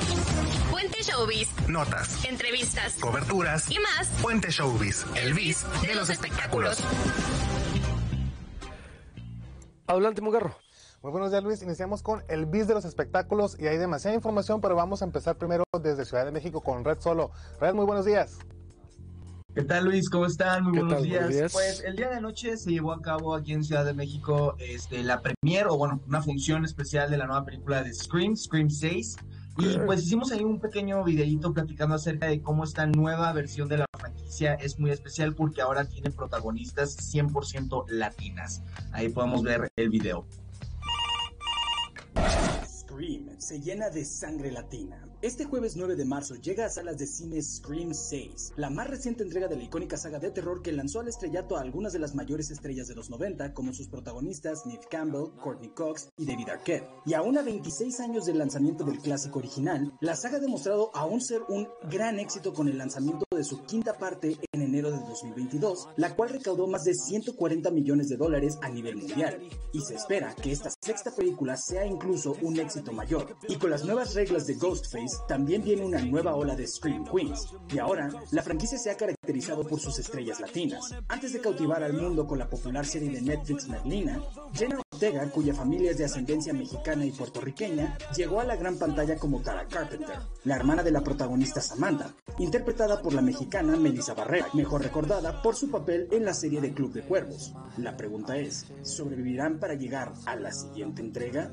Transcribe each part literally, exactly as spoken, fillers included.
Puente Showbiz. Notas, Entrevistas. coberturas Y más. Puente Showbiz, el biz de los espectáculos. Adelante, Mungarro. Muy buenos días, Luis. Iniciamos con el biz de los espectáculos y hay demasiada información, pero vamos a empezar primero desde Ciudad de México con Red Solo. Red, muy buenos días. ¿Qué tal, Luis? ¿Cómo están? Muy buenos tal? días. Buenos días. Pues el día de anoche se llevó a cabo aquí en Ciudad de México este, la premier, o bueno, una función especial de la nueva película de Scream, Scream seis. Y pues hicimos ahí un pequeño videíto platicando acerca de cómo esta nueva versión de la franquicia es muy especial porque ahora tiene protagonistas cien por ciento latinas. Ahí podemos ver el video. Scream se llena de sangre latina. Este jueves nueve de marzo llega a salas de cine Scream seis, la más reciente entrega de la icónica saga de terror que lanzó al estrellato a algunas de las mayores estrellas de los noventa, como sus protagonistas Neve Campbell, Courtney Cox y David Arquette. Y aún a veintiséis años del lanzamiento del clásico original, la saga ha demostrado aún ser un gran éxito con el lanzamiento de su quinta parte en enero de dos mil veintidós, la cual recaudó más de ciento cuarenta millones de dólares a nivel mundial. Y se espera que esta sexta película sea incluso un éxito mayor. Y con las nuevas reglas de Ghostface, también viene una nueva ola de Scream Queens, y ahora la franquicia se ha caracterizado por sus estrellas latinas. Antes de cautivar al mundo con la popular serie de Netflix Merlina, Jenna Ortega, cuya familia es de ascendencia mexicana y puertorriqueña, llegó a la gran pantalla como Tara Carpenter, la hermana de la protagonista Samantha, interpretada por la mexicana Melissa Barrera, mejor recordada por su papel en la serie de Club de Cuervos. La pregunta es, ¿sobrevivirán para llegar a la siguiente entrega?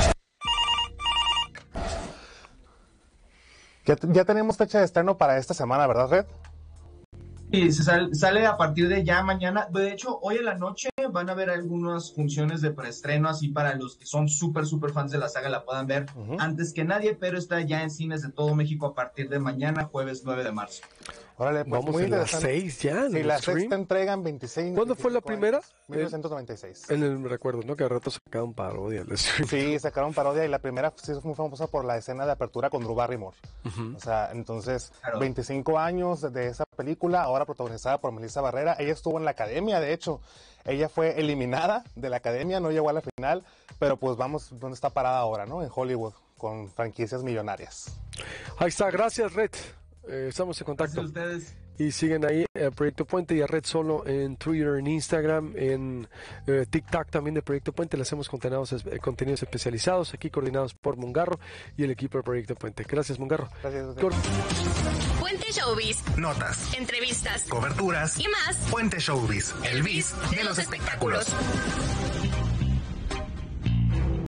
Ya, ya tenemos fecha de estreno para esta semana, ¿verdad, Red? Sí, se sal, sale a partir de ya mañana. De hecho, hoy en la noche van a haber algunas funciones de preestreno, así para los que son súper, súper fans de la saga la puedan ver uh-huh. antes que nadie, pero está ya en cines de todo México a partir de mañana, jueves nueve de marzo. Órale, pues vamos muy en las seis ya. Sí, la sexta entrega en veintiséis. ¿Cuándo fue la primera? mil novecientos noventa y seis. En el recuerdo, ¿no? Que a rato sacaron parodia. Sí, sacaron parodia y la primera sí es muy famosa por la escena de apertura con Drew Barrymore. Uh-huh. O sea, entonces, claro. veinticinco años de esa película, ahora protagonizada por Melissa Barrera. Ella estuvo en la academia, de hecho. Ella fue eliminada de la academia, no llegó a la final, pero pues vamos, ¿dónde está parada ahora, no? En Hollywood, con franquicias millonarias. Ahí está, gracias, Red. Eh, estamos en contacto. Gracias a ustedes. Y siguen ahí a Proyecto Puente y a Red Solo en Twitter, en Instagram, en eh, TikTok también de Proyecto Puente. Le hacemos contenidos, eh, contenidos especializados, aquí coordinados por Mungarro y el equipo de Proyecto Puente. Gracias, Mungarro. Gracias. Cor- Puente Showbiz. Notas, Entrevistas. coberturas Y más. Puente Showbiz, el biz de los espectáculos.